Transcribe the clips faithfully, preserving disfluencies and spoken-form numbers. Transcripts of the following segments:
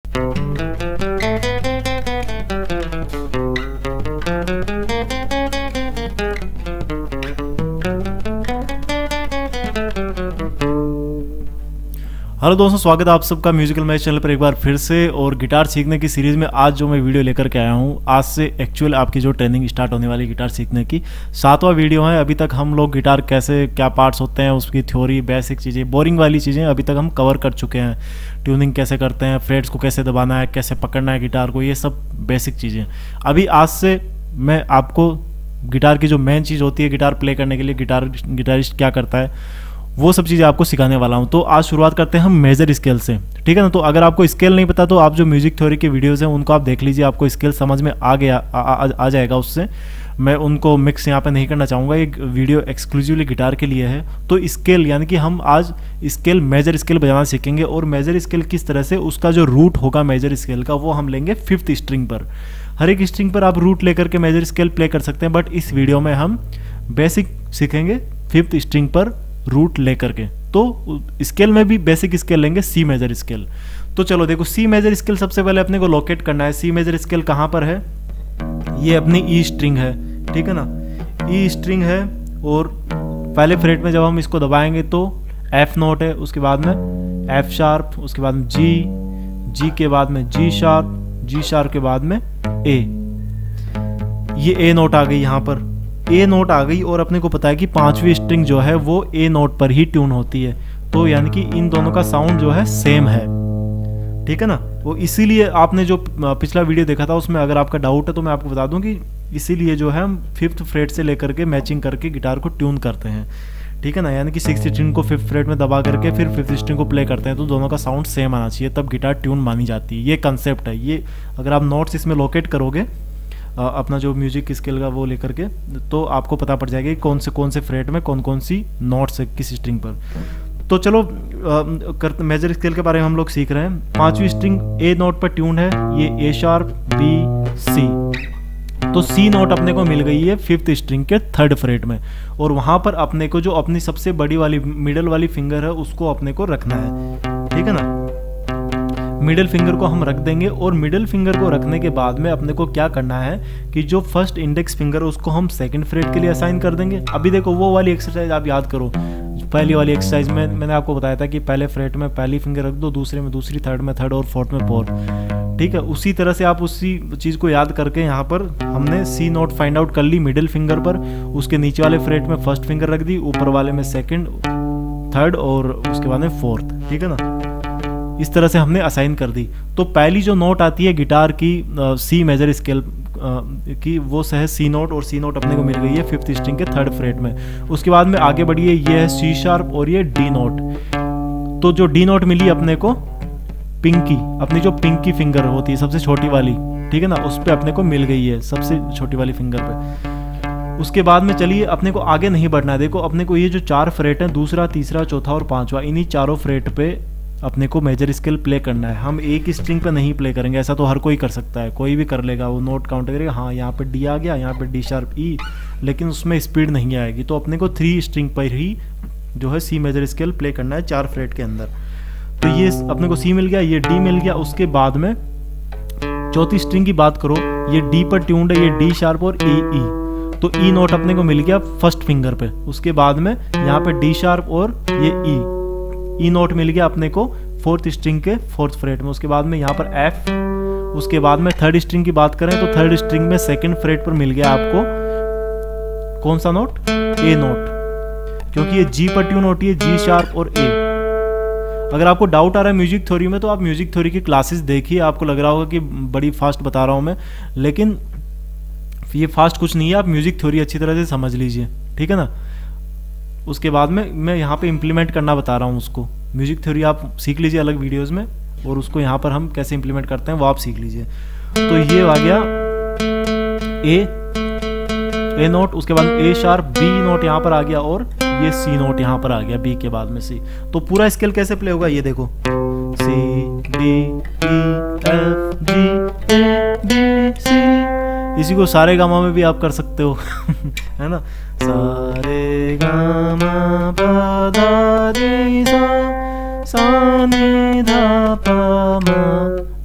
Hello दोस्तों, स्वागत है आप सबका म्यूजिकल मैच चैनल पर एक बार फिर से। और गिटार सीखने की सीरीज़ में आज जो मैं वीडियो लेकर के आया हूँ, आज से एक्चुअल आपकी जो ट्रेनिंग स्टार्ट होने वाली गिटार सीखने की सातवां वीडियो है। अभी तक हम लोग गिटार कैसे, क्या पार्ट्स होते हैं, उसकी थ्योरी, बेसिक चीज़ें, बोरिंग वाली चीज़ें अभी तक हम कवर कर चुके हैं। ट्यूनिंग कैसे करते हैं, फ्रेट्स को कैसे दबाना है, कैसे पकड़ना है गिटार को, ये सब बेसिक चीज़ें। अभी आज से मैं आपको गिटार की जो मेन चीज़ होती है गिटार प्ले करने के लिए, गिटार गिटारिस्ट क्या करता है, वो सब चीज़ें आपको सिखाने वाला हूँ। तो आज शुरुआत करते हैं हम मेजर स्केल से, ठीक है ना। तो अगर आपको स्केल नहीं पता तो आप जो म्यूजिक थ्योरी के वीडियोस हैं उनको आप देख लीजिए, आपको स्केल समझ में आ गया आ, आ, आ जाएगा उससे। मैं उनको मिक्स यहाँ पे नहीं करना चाहूँगा, एक वीडियो एक्सक्लूसिवली गिटार के लिए है। तो स्केल यानी कि हम आज स्केल, मेजर स्केल बजाना सीखेंगे। और मेजर स्केल किस तरह से, उसका जो रूट होगा मेजर स्केल का, वो हम लेंगे फिफ्थ स्ट्रिंग पर। हर एक स्ट्रिंग पर आप रूट लेकर के मेजर स्केल प्ले कर सकते हैं, बट इस वीडियो में हम बेसिक सीखेंगे फिफ्थ स्ट्रिंग पर रूट लेकर के। तो स्केल में भी बेसिक स्केल लेंगे, सी मेजर स्केल। तो चलो देखो, सी मेजर स्केल सबसे पहले अपने को लोकेट करना है। सी मेजर स्केल कहाँ पर है, ये अपनी ई स्ट्रिंग है, ठीक है ना। ई स्ट्रिंग है और पहले फ्रेट में जब हम इसको दबाएंगे तो एफ नोट है, उसके बाद में एफ शार्प, उसके बाद में जी, जी के बाद में जी शार्प, जी शार्प के बाद में ए। ये ए नोट आ गई, यहाँ पर ए नोट आ गई। और अपने को पता है कि पांचवी स्ट्रिंग जो है वो ए नोट पर ही ट्यून होती है। तो यानी कि इन दोनों का साउंड जो है सेम है, ठीक है ना। वो इसीलिए आपने जो पिछला वीडियो देखा था उसमें अगर आपका डाउट है तो मैं आपको बता दूं कि इसीलिए जो है हम फिफ्थ फ्रेट से लेकर के मैचिंग करके गिटार को ट्यून करते हैं, ठीक है ना। यानी कि सिक्स स्ट्रिंग को फिफ्थ फ्रेट में दबा करके फिर फिफ्थ स्ट्रिंग को प्ले करते हैं, तो दोनों का साउंड सेम आना चाहिए, तब गिटार ट्यून मानी जाती है। ये कंसेप्ट है। ये अगर आप नोट्स इसमें लोकेट करोगे अपना जो म्यूजिक स्केल का वो लेकर के, तो आपको पता पड़ जाएगा कि कौन से कौन से फ्रेट में कौन कौन सी नोट्स है किस स्ट्रिंग पर। तो चलो कर मेजर स्केल के बारे में हम लोग सीख रहे हैं। पांचवी स्ट्रिंग ए नोट पर ट्यून है, ये ए शार्प, बी, सी। तो सी नोट अपने को मिल गई है फिफ्थ स्ट्रिंग के थर्ड फ्रेट में। और वहां पर अपने को जो अपनी सबसे बड़ी वाली मिडल वाली फिंगर है उसको अपने को रखना है, ठीक है ना। मिडिल फिंगर को हम रख देंगे। और मिडिल फिंगर को रखने के बाद में अपने को क्या करना है कि जो फर्स्ट इंडेक्स फिंगर है उसको हम सेकंड फ्रेट के लिए असाइन कर देंगे। अभी देखो वो वाली एक्सरसाइज आप याद करो, पहली वाली एक्सरसाइज में मैंने आपको बताया था कि पहले फ्रेट में पहली फिंगर रख दो, दूसरे में दूसरी, थर्ड में थर्ड और फोर्थ में फोर्थ, ठीक है। उसी तरह से आप उसी चीज़ को याद करके यहाँ पर हमने सी नोट फाइंड आउट कर ली मिडिल फिंगर पर, उसके नीचे वाले फ्रेट में फर्स्ट फिंगर रख दी, ऊपर वाले में सेकेंड, थर्ड और उसके बाद में फोर्थ, ठीक है ना। इस तरह से हमने असाइन कर दी। तो पहली जो नोट आती है गिटार की सी मेजर स्केल की, वो है सी नोट। और सी नोट अपने को मिल गई है फिफ्थ स्ट्रिंग के थर्ड फ्रेट में। उसके बाद में आगे बढ़िए, ये है सी शार्प और ये डी नोट। तो जो डी नोट मिली अपने को, पिंकी, अपनी जो पिंकी फिंगर होती है सबसे छोटी वाली, ठीक है ना, उस पर अपने को मिल गई है सबसे छोटी वाली फिंगर पे। उसके बाद में चलिए अपने को आगे नहीं बढ़ना है। देखो अपने को ये जो चार फ्रेट हैं, दूसरा, तीसरा, चौथा और पांचवा, इन्हीं चारों फ्रेट पे अपने को मेजर स्केल प्ले करना है। हम एक स्ट्रिंग पे नहीं प्ले करेंगे, ऐसा तो हर कोई कर सकता है, कोई भी कर लेगा, वो नोट काउंट करेगा, हाँ यहाँ पे डी आ गया, यहाँ पे डी शार्प ई, लेकिन उसमें स्पीड नहीं आएगी। तो अपने को थ्री स्ट्रिंग पर ही जो है सी मेजर स्केल प्ले करना है चार फ्रेट के अंदर। तो ये अपने को सी मिल गया, ये डी मिल गया। उसके बाद में चौथी स्ट्रिंग की बात करो, ये डी पर ट्यून्ड है, ये डी शार्प और ए ई। तो ई नोट अपने को मिल गया फर्स्ट फिंगर पे। उसके बाद में यहाँ पे डी शार्प और ये ई ई नोट मिल गया अपने को फोर्थ स्ट्रिंग के फोर्थ फ्रेट में। उसके बाद में यहाँ पर एफ। उसके बाद में थर्ड स्ट्रिंग की बात करें तो थर्ड स्ट्रिंग में सेकंड फ्रेट पर मिल गया आपको कौन सा नोट, ए नोट, क्योंकि ये जी पर ट्यून होती है, जी शार्प और ए। अगर आपको डाउट आ रहा है म्यूजिक थ्योरी में तो आप म्यूजिक थ्योरी की क्लासेस देखिए, आपको लग रहा होगा कि बड़ी फास्ट बता रहा हूँ मैं, लेकिन ये फास्ट कुछ नहीं है। आप म्यूजिक थ्योरी अच्छी तरह से समझ लीजिए, ठीक है ना। उसके बाद में मैं यहाँ पे इम्प्लीमेंट करना बता रहा हूँ उसको। म्यूजिक थ्योरी आप सीख लीजिए अलग वीडियोस में, और उसको यहाँ पर हम कैसे इम्प्लीमेंट करते हैं वो आप सीख लीजिए। तो ये आ गया ए ए नोट, उसके बाद ए शार्प, बी नोट यहाँ पर आ गया, और ये सी नोट यहाँ पर आ गया बी के बाद में सी। तो पूरा स्केल कैसे प्ले होगा ये देखो, C D E F G A B C. इसी को सारे गामा में भी आप कर सकते हो है ना, सारे गामा पा धा नी सा सा नी धा पा मा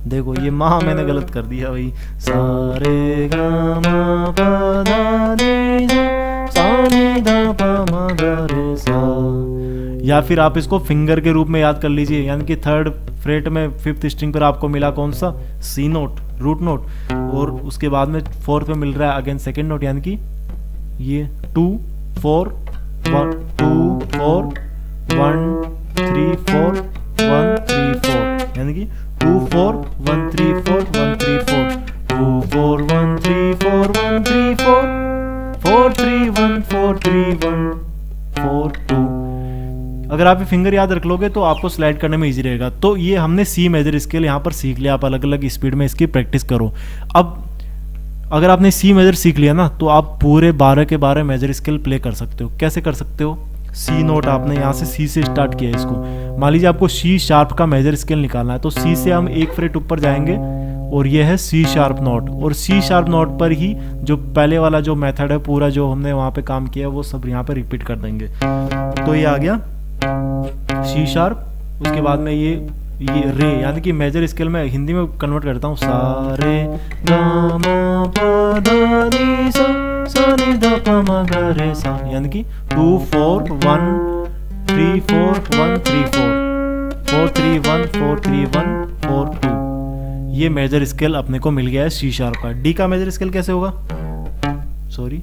देखो ये माँ मैंने गलत कर दिया भाई, सा रे गा मा पा धा नी सा, सा नी धा पा मा गा रे सा। या फिर आप इसको फिंगर के रूप में याद कर लीजिए, यानी कि थर्ड फ्रेट में फिफ्थ स्ट्रिंग पर आपको मिला कौन सा, सी नोट, रूट नोट, और उसके बाद में फोर्थ में मिल रहा है अगेन सेकेंड नोट, यानी कि ये two four one two four one three four one three four, यानी कि two four one three four one three four, two four one three four one three four, four three one four three one four two. अगर आप ये finger याद रख लोगे तो आपको स्लाइड करने में इजी रहेगा। तो ये हमने सी मेजर स्केल यहाँ पर सीख लिया, आप अलग अलग स्पीड में इसकी प्रैक्टिस करो। अब अगर आपने सी मेजर सीख लिया ना तो आप पूरे बारह के बारह मेजर स्केल प्ले कर सकते हो। कैसे कर सकते हो, सी नोट आपने यहाँ से सी से स्टार्ट किया इसको, मान लीजिए आपको सी शार्प का मेजर स्केल निकालना है, तो सी से हम एक फ्रेट ऊपर जाएंगे और ये है सी शार्प नोट, और सी शार्प नोट पर ही जो पहले वाला जो मेथड है पूरा जो हमने वहाँ पे काम किया वो सब यहाँ पे रिपीट कर देंगे। तो ये आ गया सी शार्प, उसके बाद में ये ये रे, यानी कि मेजर स्केल में हिंदी में कन्वर्ट करता हूँ, सा रे गा मा पा धा नी सा, सा नी धा पा मा गा रे सा, यानी कि two four one three four one three four, four three one four three one four two. ये मेजर स्केल अपने को मिल गया है सी शार्प का। डी का मेजर स्केल कैसे होगा, सॉरी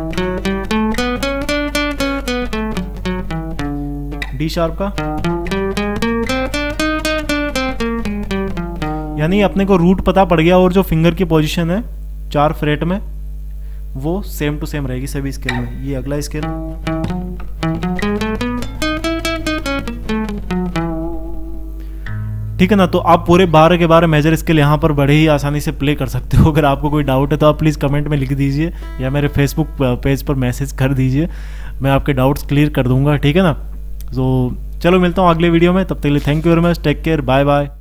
डी शार्प का, यानी अपने को रूट पता पड़ गया और जो फिंगर की पोजीशन है चार फ्रेट में वो सेम टू सेम रहेगी सभी स्केल में। ये अगला स्केल, ठीक है ना। तो आप पूरे बारह के बारह मेजर स्केल यहाँ पर बड़े ही आसानी से प्ले कर सकते हो। अगर आपको कोई डाउट है तो आप प्लीज़ कमेंट में लिख दीजिए या मेरे फेसबुक पेज पर मैसेज कर दीजिए, मैं आपके डाउट्स क्लियर कर दूंगा, ठीक है ना। तो चलो मिलता हूँ अगले वीडियो में, तब तक के लिए thank you very much, take care, bye bye.